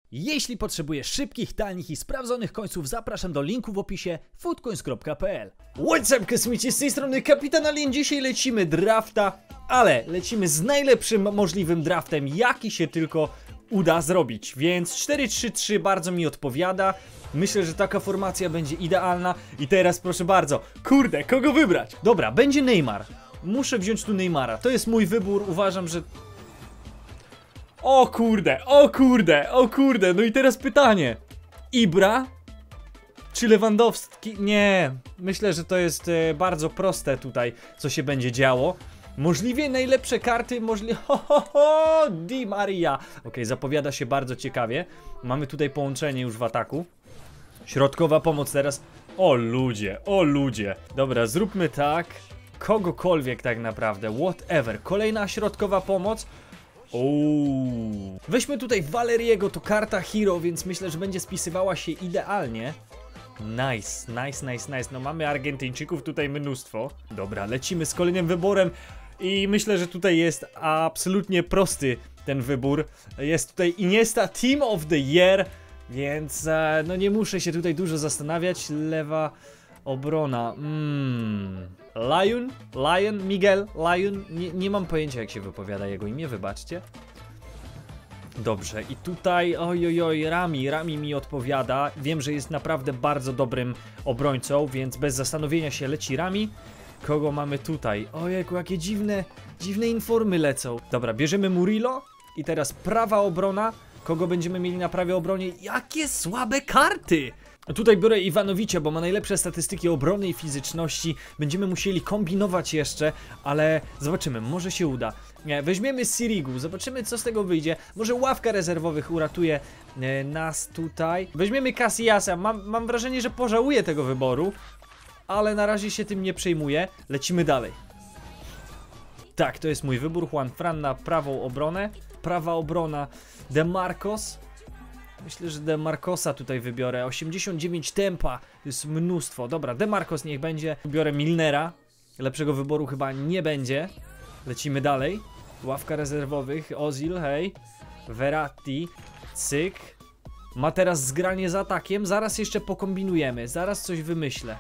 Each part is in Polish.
Jeśli potrzebujesz szybkich, tanich i sprawdzonych końców, zapraszam do linku w opisie foodcoins.pl. What's up, kosmici, z tej strony Kapitan Alien. Dzisiaj lecimy drafta, ale lecimy z najlepszym możliwym draftem, jaki się tylko uda zrobić. Więc 4-3-3 bardzo mi odpowiada. Myślę, że taka formacja będzie idealna. I teraz proszę bardzo, kurde, kogo wybrać? Dobra, będzie Neymar. Muszę wziąć tu Neymara, to jest mój wybór, uważam, że... O kurde, o kurde, o kurde, no i teraz pytanie. Ibra czy Lewandowski? Nie, myślę, że to jest bardzo proste tutaj, co się będzie działo. Możliwie najlepsze karty, Di Maria. Okej, zapowiada się bardzo ciekawie. Mamy tutaj połączenie już w ataku. Środkowa pomoc teraz. O ludzie, o ludzie. Dobra, zróbmy tak. Kogokolwiek tak naprawdę, whatever. Kolejna środkowa pomoc. Weźmy tutaj Valeriego, to karta hero, więc myślę, że będzie spisywała się idealnie. Nice, nice, nice, nice. No mamy Argentyńczyków tutaj mnóstwo. Dobra, lecimy z kolejnym wyborem. I myślę, że tutaj jest absolutnie prosty ten wybór. Jest tutaj Iniesta Team of the Year, więc no nie muszę się tutaj dużo zastanawiać. Lewa obrona. Lion, Miguel, Lion. Nie mam pojęcia, jak się wypowiada jego imię, wybaczcie. Dobrze, i tutaj, ojojoj, Rami mi odpowiada. Wiem, że jest naprawdę bardzo dobrym obrońcą, więc bez zastanowienia się leci Rami. Kogo mamy tutaj? Ojejku, jakie dziwne informy lecą. Dobra, bierzemy Murillo i teraz prawa obrona. Kogo będziemy mieli na prawej obronie? Jakie słabe karty! Tutaj biorę Iwanowicza, bo ma najlepsze statystyki obrony i fizyczności. Będziemy musieli kombinować jeszcze, ale zobaczymy, może się uda. Weźmiemy Sirigu, zobaczymy, co z tego wyjdzie. Może ławka rezerwowych uratuje nas tutaj. Weźmiemy Casillasa, mam wrażenie, że pożałuję tego wyboru, ale na razie się tym nie przejmuję. Lecimy dalej. Tak, to jest mój wybór. Juan Fran na prawą obronę. Prawa obrona De Marcos. Myślę, że De Marcosa tutaj wybiorę. 89 tempa, to jest mnóstwo. Dobra, De Marcos niech będzie. Biorę Milnera. Lepszego wyboru chyba nie będzie. Lecimy dalej. Ławka rezerwowych. Ozil, hej. Verratti. Cyk. Ma teraz zgranie z atakiem. Zaraz jeszcze pokombinujemy. Zaraz coś wymyślę.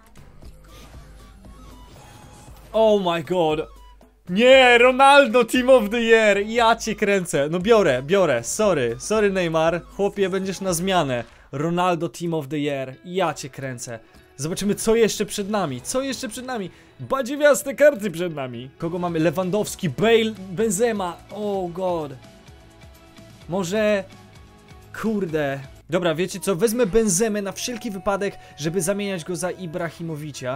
Oh my god. Nie, Ronaldo Team of the Year. Ja cię kręcę. No biorę. Sorry Neymar. Chłopie, będziesz na zmianę. Ronaldo Team of the Year. Ja cię kręcę. Zobaczymy, co jeszcze przed nami. Badziewiaste karty przed nami. Kogo mamy? Lewandowski, Bale, Benzema. Oh god. Może... Kurde. Dobra, wiecie co? Wezmę Benzemę na wszelki wypadek, żeby zamieniać go za Ibrahimowicza.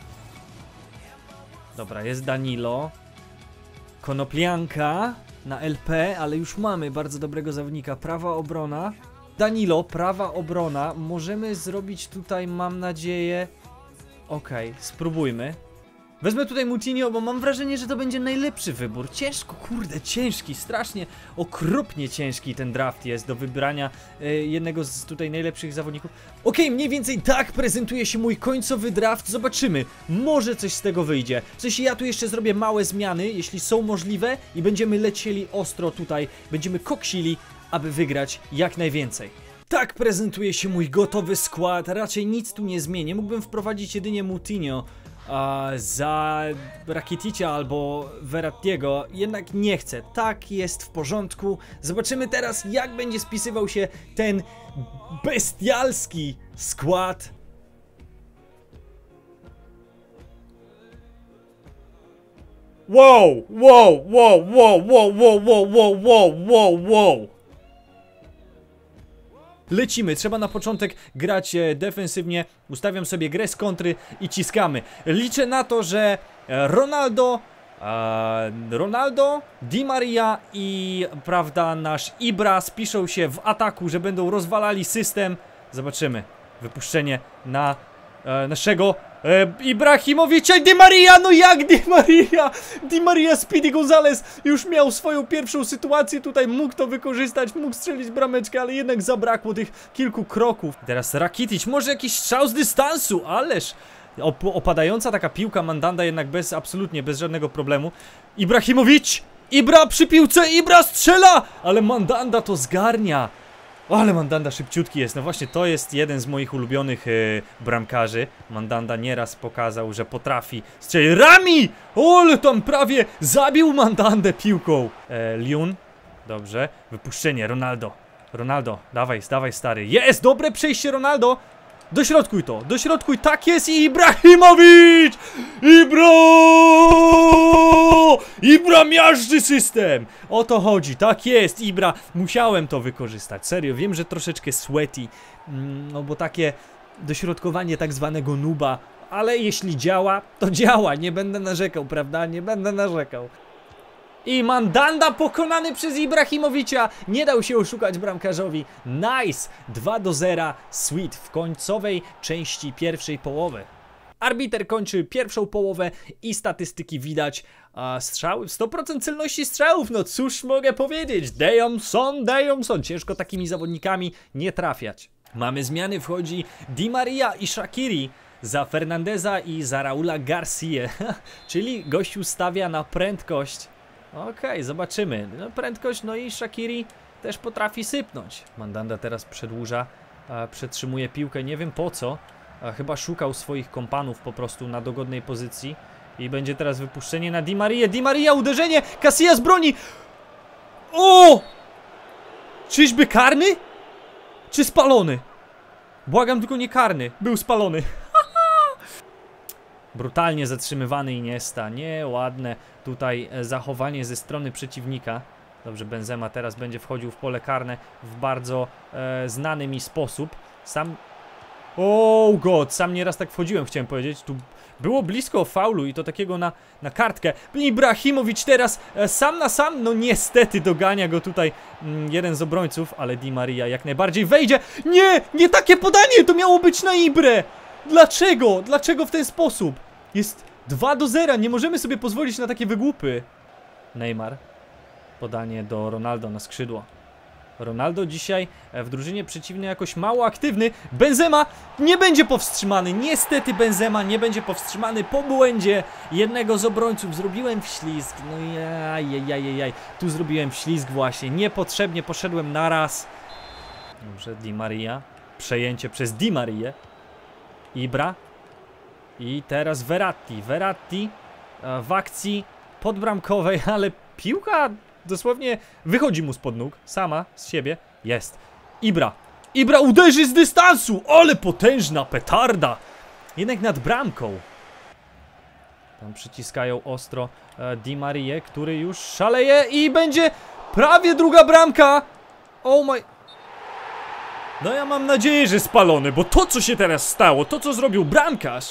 Dobra, jest Danilo. Konoplianka na LP, ale już mamy bardzo dobrego zawodnika. Prawa obrona. Danilo, prawa obrona. Możemy zrobić tutaj, mam nadzieję... Okej, spróbujmy. Wezmę tutaj Moutinho, bo mam wrażenie, że to będzie najlepszy wybór. Ciężko, kurde, ciężki, strasznie, okropnie ciężki ten draft jest do wybrania jednego z tutaj najlepszych zawodników. Okej, mniej więcej tak prezentuje się mój końcowy draft. Zobaczymy, może coś z tego wyjdzie. W sensie ja tu jeszcze zrobię małe zmiany, jeśli są możliwe, i będziemy lecieli ostro tutaj, będziemy koksili, aby wygrać jak najwięcej. Tak prezentuje się mój gotowy skład, raczej nic tu nie zmienię. Mógłbym wprowadzić jedynie Moutinho za Rakitica albo Verrattiego, jednak nie chcę. Tak jest w porządku. Zobaczymy teraz, jak będzie spisywał się ten bestialski skład. Wow. Lecimy, trzeba na początek grać defensywnie. Ustawiam sobie grę z kontry i ciskamy. Liczę na to, że Ronaldo, Di Maria i prawda, nasz Ibra spiszą się w ataku, że będą rozwalali system. Zobaczymy. Wypuszczenie na naszego Ibrahimowicza. Di Maria, no jak Di Maria? Di Maria, Speedy Gonzalez już miał swoją pierwszą sytuację tutaj, mógł to wykorzystać, mógł strzelić brameczkę, ale jednak zabrakło tych kilku kroków. Teraz Rakitic, może jakiś strzał z dystansu, ależ opadająca taka piłka, Mandanda jednak absolutnie bez żadnego problemu. Ibrahimowicz! Ibra przy piłce, Ibra strzela! Ale Mandanda to zgarnia. Ale Mandanda szybciutki jest, no właśnie to jest jeden z moich ulubionych bramkarzy. Mandanda nieraz pokazał, że potrafi strzelić. Rami! Ole, tam prawie zabił Mandandę piłką. Liun, dobrze, wypuszczenie, Ronaldo. Ronaldo, dawaj, dawaj stary. Jest, dobre przejście Ronaldo. Dośrodkuj to, dośrodkuj, tak jest i Ibrahimowicz! Ibra miażdży system! O to chodzi, tak jest, Ibra, musiałem to wykorzystać, serio, wiem, że troszeczkę sweaty, no bo takie dośrodkowanie tak zwanego nuba, ale jeśli działa, to działa, nie będę narzekał, prawda, nie będę narzekał. I Mandanda pokonany przez Ibrahimowicza. Nie dał się oszukać bramkarzowi. Nice! 2-0. Sweet w końcowej części pierwszej połowy. Arbiter kończy pierwszą połowę i statystyki widać. Strzały, 100% celności strzałów. No cóż mogę powiedzieć? Dejomson. Ciężko takimi zawodnikami nie trafiać. Mamy zmiany. Wchodzi Di Maria i Shaqiri za Fernandeza i za Raula Garcia. Czyli gościu stawia na prędkość. Okej, zobaczymy. No, prędkość, no i Shaqiri też potrafi sypnąć. Mandanda teraz przedłuża, przetrzymuje piłkę, nie wiem po co. Chyba szukał swoich kompanów po prostu na dogodnej pozycji. I będzie teraz wypuszczenie na Di Marię. Di Maria, uderzenie! Casillas broni! O! Czyżby karny? Czy spalony? Błagam, tylko nie karny. Był spalony. Brutalnie zatrzymywany Iniesta, nieładne tutaj zachowanie ze strony przeciwnika. Dobrze, Benzema teraz będzie wchodził w pole karne w bardzo znany mi sposób. Sam... Oh god, sam nieraz tak wchodziłem, chciałem powiedzieć. Tu było blisko faulu i to takiego na kartkę. Ibrahimowicz teraz sam na sam, no niestety dogania go tutaj jeden z obrońców, ale Di Maria jak najbardziej wejdzie. Nie, nie takie podanie, to miało być na Ibrę. Dlaczego? Dlaczego w ten sposób? Jest 2-0, nie możemy sobie pozwolić na takie wygłupy. Neymar. Podanie do Ronaldo na skrzydło. Ronaldo dzisiaj w drużynie przeciwnej jakoś mało aktywny. Benzema nie będzie powstrzymany. Niestety Benzema nie będzie powstrzymany po błędzie jednego z obrońców. Zrobiłem wślizg. No jaj. Tu zrobiłem wślizg właśnie. Niepotrzebnie poszedłem na raz. Dobrze, Di Maria. Przejęcie przez Di Marię. Ibra. I teraz Verratti w akcji podbramkowej, ale piłka dosłownie wychodzi mu spod nóg, sama z siebie. Jest. Ibra uderzy z dystansu, ale potężna petarda. Jednak nad bramką. Tam przyciskają ostro Di Marię, który już szaleje i będzie prawie druga bramka. Oh my... No ja mam nadzieję, że spalony, bo to co się teraz stało, to co zrobił bramkarz.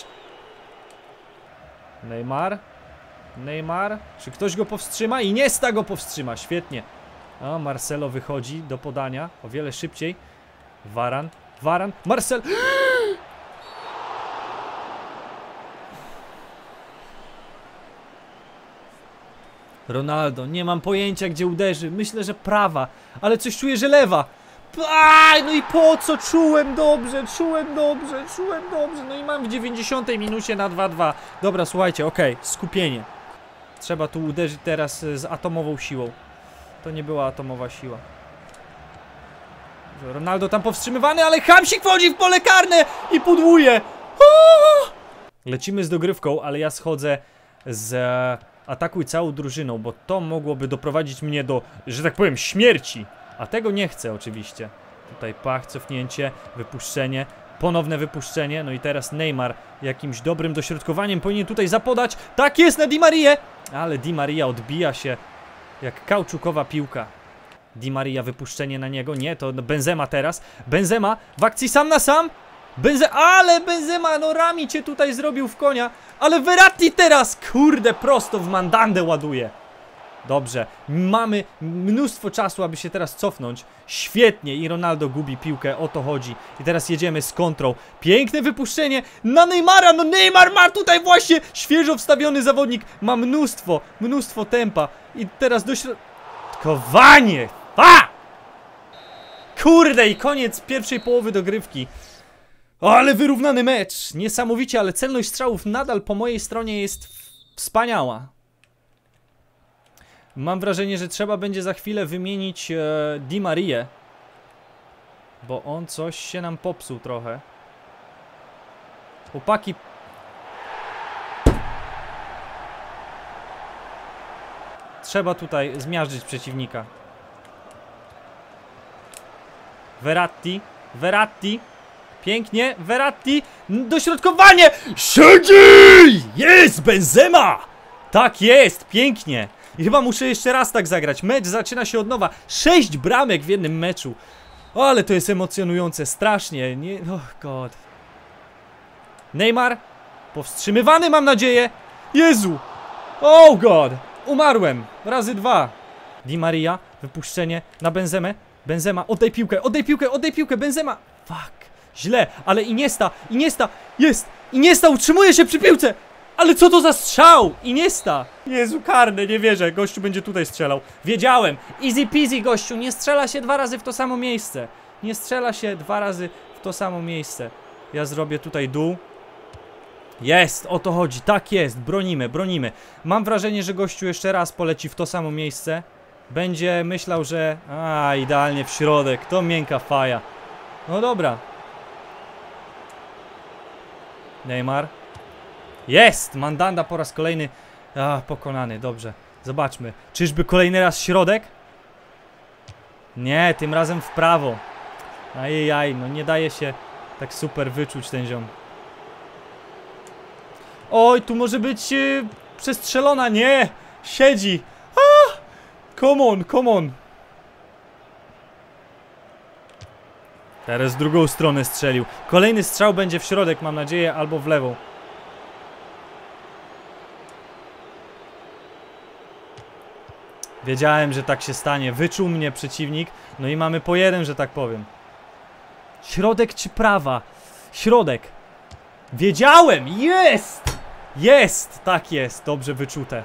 Neymar, czy ktoś go powstrzyma? Iniesta go powstrzyma, świetnie. O, Marcelo wychodzi do podania, o wiele szybciej. Varane, Marcel. Ronaldo, nie mam pojęcia gdzie uderzy, myślę, że prawa, ale coś czuję, że lewa. No i po co? Czułem dobrze, no i mam w 90 minucie na 2-2. Dobra, słuchajcie, okej, skupienie. Trzeba tu uderzyć teraz z atomową siłą. To nie była atomowa siła. Ronaldo tam powstrzymywany, ale Hamsik wchodzi w pole karne i pudłuje. Lecimy z dogrywką, ale ja schodzę z atakuj całą drużyną, bo to mogłoby doprowadzić mnie do, że tak powiem, śmierci. A tego nie chcę oczywiście. Tutaj pach, cofnięcie, wypuszczenie, ponowne wypuszczenie. No i teraz Neymar jakimś dobrym dośrodkowaniem powinien tutaj zapodać. Tak jest na Di Marię! Ale Di Maria odbija się jak kauczukowa piłka. Di Maria, wypuszczenie na niego. Nie, to Benzema teraz. Benzema w akcji sam na sam. Ale Benzema, no Rami cię tutaj zrobił w konia. Ale Verratti teraz, kurde, prosto w Mandandę ładuje. Dobrze, mamy mnóstwo czasu, aby się teraz cofnąć. Świetnie i Ronaldo gubi piłkę, o to chodzi. I teraz jedziemy z kontrą. Piękne wypuszczenie na Neymara, no Neymar ma tutaj właśnie świeżo wstawiony zawodnik. Ma mnóstwo tempa. I teraz dośrodkowanie. Kurde i koniec pierwszej połowy dogrywki. Ale wyrównany mecz. Niesamowicie, ale celność strzałów nadal po mojej stronie jest wspaniała. Mam wrażenie, że trzeba będzie za chwilę wymienić Di Marię. Bo on coś się nam popsuł trochę. Chłopaki. Trzeba tutaj zmiażdżyć przeciwnika. Verratti. Verratti. Pięknie. Verratti. Dośrodkowanie! Siedzi! Jest! Benzema! Tak jest! Pięknie. I chyba muszę jeszcze raz tak zagrać. Mecz zaczyna się od nowa. 6 bramek w jednym meczu. O, ale to jest emocjonujące. Strasznie. Nie... Oh god. Neymar. Powstrzymywany, mam nadzieję. Jezu. Oh god. Umarłem. Razy 2. Di Maria. Wypuszczenie na Benzemę. Benzema. Oddaj piłkę. Oddaj piłkę. Oddaj piłkę. Benzema. Fuck. Źle. Ale Iniesta. Iniesta. Jest. Iniesta utrzymuje się przy piłce. Ale co to za strzał? Iniesta. Jezu, karny. Nie wierzę. Gościu będzie tutaj strzelał. Wiedziałem. Easy peasy, gościu. Nie strzela się 2 razy w to samo miejsce. Nie strzela się 2 razy w to samo miejsce. Ja zrobię tutaj dół. Jest, o to chodzi, tak jest, bronimy, bronimy. Mam wrażenie, że gościu jeszcze raz poleci w to samo miejsce. Będzie myślał, że... A, idealnie w środek, to miękka faja. No dobra. Neymar. Jest, Mandanda po raz kolejny pokonany, dobrze. Zobaczmy, czyżby kolejny raz środek? Nie, tym razem w prawo. Ajajaj, no nie daje się tak super wyczuć ten ziom. Oj, tu może być przestrzelona, nie! Siedzi! Come on, come on! Teraz w drugą stronę strzelił. Kolejny strzał będzie w środek, mam nadzieję, albo w lewą. Wiedziałem, że tak się stanie. Wyczuł mnie przeciwnik. No i mamy po 1, że tak powiem. Środek czy prawa? Środek. Wiedziałem! Jest! Jest! Tak jest. Dobrze wyczute.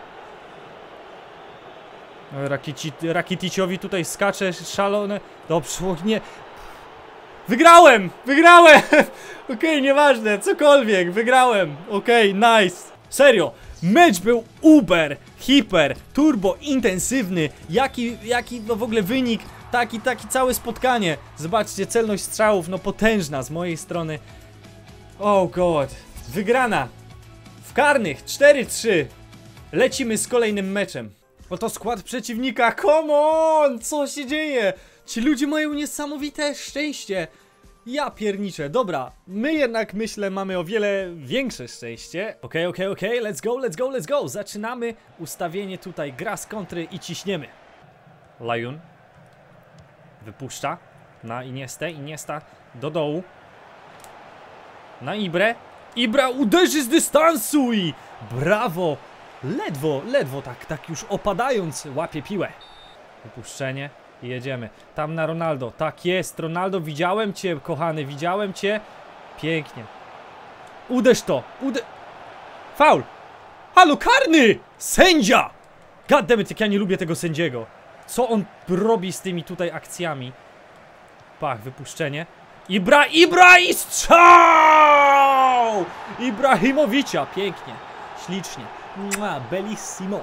Rakiticiowi tutaj skacze szalone. Dobrze, nie. Wygrałem! Wygrałem! Okej, nieważne, cokolwiek. Wygrałem. Okej, nice. Serio. Mecz był uber, hiper, turbo intensywny. Jaki no w ogóle wynik. Taki całe spotkanie. Zobaczcie, celność strzałów, no potężna z mojej strony. Oh god. Wygrana. W karnych 4-3. Lecimy z kolejnym meczem. Oto skład przeciwnika. Come on! Co się dzieje? Ci ludzie mają niesamowite szczęście. Ja pierniczę. Dobra, my jednak myślę mamy o wiele większe szczęście. Okej, let's go, let's go, let's go. Zaczynamy ustawienie tutaj. Gra z kontry i ciśniemy. Layun wypuszcza na Iniestę. Iniesta do dołu. Na Ibrę. Ibra uderzy z dystansu i brawo! Ledwo tak już opadając łapie piłę. Wypuszczenie i jedziemy. Tam na Ronaldo. Tak jest, Ronaldo, widziałem cię, kochany, widziałem cię. Pięknie. Uderz to! Faul! Halo, karny! Sędzia! Goddammit, jak ja nie lubię tego sędziego. Co on robi z tymi tutaj akcjami? Pach, wypuszczenie. Ibra i strzał! Ibrahimowicza, pięknie, ślicznie. Bellissimo.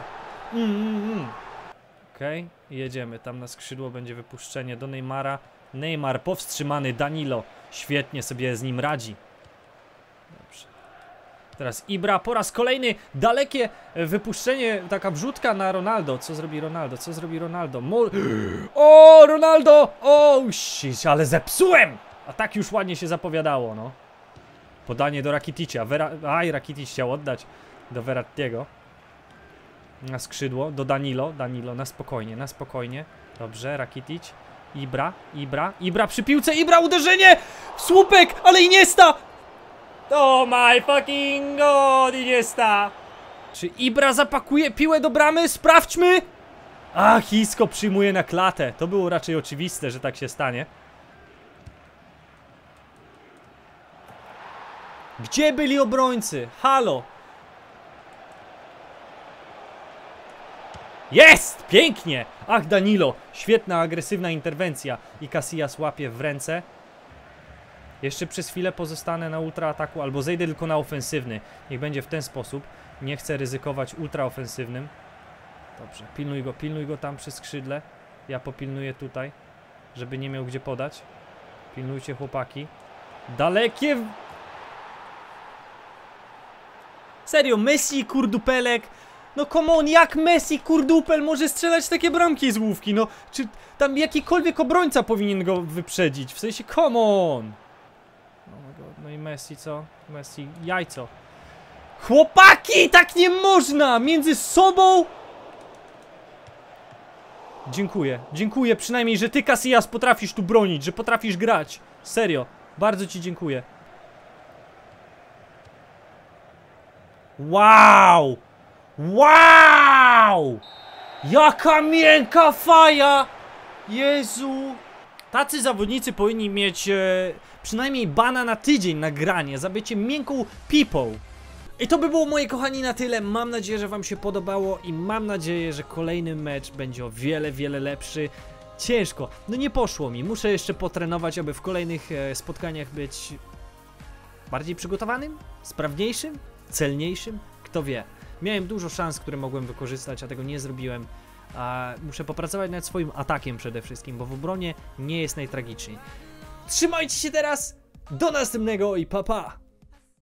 Okej, jedziemy. Tam na skrzydło będzie wypuszczenie do Neymara. Neymar powstrzymany, Danilo świetnie sobie z nim radzi. Dobrze. Teraz Ibra po raz kolejny, dalekie wypuszczenie, taka wrzutka na Ronaldo. Co zrobi Ronaldo? Co zrobi Ronaldo? O, Ronaldo! O, shit, ale zepsułem! A tak już ładnie się zapowiadało, no. Podanie do Rakiticia. Rakitic chciał oddać do Verrattiego. Na skrzydło, do Danilo. Danilo, na spokojnie, na spokojnie. Dobrze, Rakitic. Ibra przy piłce. Ibra, uderzenie! Słupek, ale Iniesta! Oh my fucking god, Iniesta! Czy Ibra zapakuje piłę do bramy? Sprawdźmy! Ach, Isco przyjmuje na klatę. To było raczej oczywiste, że tak się stanie. Gdzie byli obrońcy? Halo! Jest! Pięknie! Ach, Danilo! Świetna, agresywna interwencja. I Casillas łapie w ręce. Jeszcze przez chwilę pozostanę na ultraataku, albo zejdę tylko na ofensywny. Niech będzie w ten sposób. Nie chcę ryzykować ultraofensywnym. Dobrze, pilnuj go tam przy skrzydle. Ja popilnuję tutaj, żeby nie miał gdzie podać. Pilnujcie, chłopaki. Dalekie... Serio, Messi, kurdupelek. No come on, jak Messi, kurdupel może strzelać takie bramki z główki? No, czy tam jakikolwiek obrońca powinien go wyprzedzić? W sensie, come on. Oh my God. No i Messi, co? Messi, jajco. Chłopaki, tak nie można! Między sobą... Dziękuję przynajmniej, że ty, Casillas, potrafisz tu bronić, że potrafisz grać. Serio, bardzo ci dziękuję. Wow! Wow! Jaka miękka faja! Jezu! Tacy zawodnicy powinni mieć przynajmniej bana na tydzień na granie za bycie miękką pipą. I to by było, moi kochani, na tyle. Mam nadzieję, że wam się podobało i mam nadzieję, że kolejny mecz będzie o wiele, wiele lepszy. Ciężko, no nie poszło mi. Muszę jeszcze potrenować, aby w kolejnych spotkaniach być bardziej przygotowanym, sprawniejszym, celniejszym. Kto wie. Miałem dużo szans, które mogłem wykorzystać, a tego nie zrobiłem. Muszę popracować nad swoim atakiem przede wszystkim, bo w obronie nie jest najtragiczniej. Trzymajcie się teraz, do następnego i pa pa!